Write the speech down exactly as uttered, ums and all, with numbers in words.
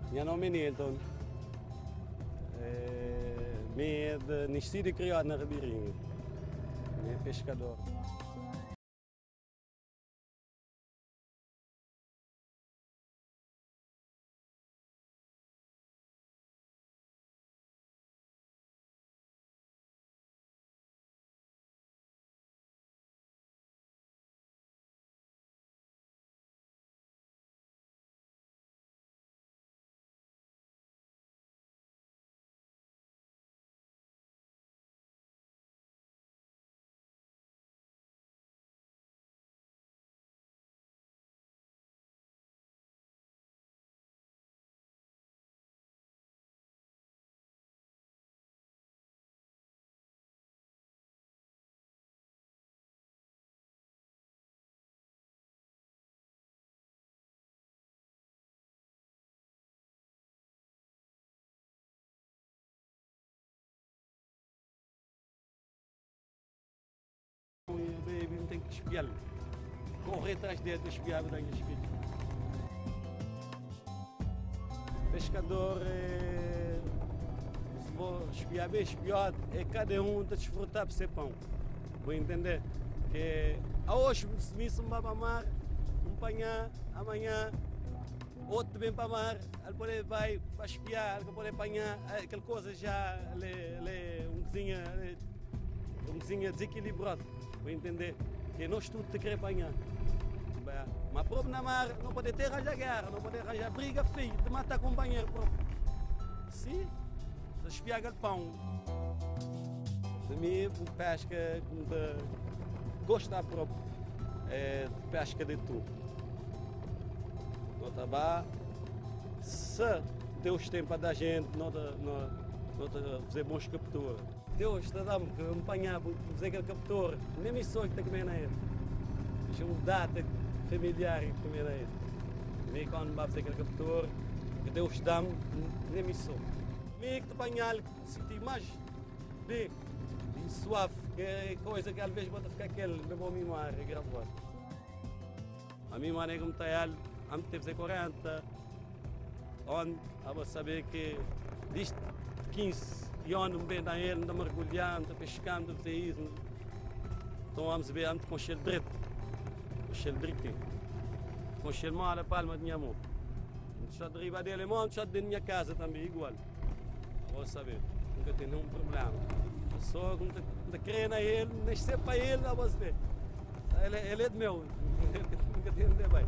Minha nome é Nilton. É, me de nascido e criado na Ribeirinha. Me é pescador. Baby, não tem que espiá-lo. Correr atrás dele, espiar, não tem que espiar. Pescador, é... se vou espiar bem, espiar, é cada um a desfrutar para ser pão. Vou entender que a hoje me se me vai para mar, um apanhar, amanhã outro vem para mar, ele pode vai para espiar, ele pode apanhar, aquela coisa já ele, ele, um cozinha, ele, um cozinha desequilibrado. Vou entender que nós tudo te queremos apanhar. Mas próprio na mar não pode ter arranjar guerra, não pode arranjar briga feia, de matar companheiro próprio. Sim, se espiar o pão. De mim, pesca de gostar próprio, é de pesca de tudo. Não tá se Deus tem para dar gente, não está fazer bons capturas. Deus está dando que apanhar, fazer aquele captor, nem me sonho que está comendo ele. Deixa um data familiar que comer ele. Me quando vai fazer aquele captor, que Deus dá-me, nem me sonho. Me que te apanhar, senti mais bem, e suave, que é coisa que às vezes pode ficar aquele, me vou mimar e gravar. A minha mãe é como está ele, antes de fazer quarenta, onde eu vou saber que disto quinze e onde bem da ele, anda mergulhando, pescando, fazer isso. Então vamos ver antes com cheiro preto, com cheiro brique, com cheiro mal a palma de minha mão. Só de riba dele, mão, só de minha casa também, igual. Vou saber, nunca tem nenhum problema. Só quando te creio na ele, nascer para ele, não vou saber. Ele, ele é de meu, nunca tem nada bem.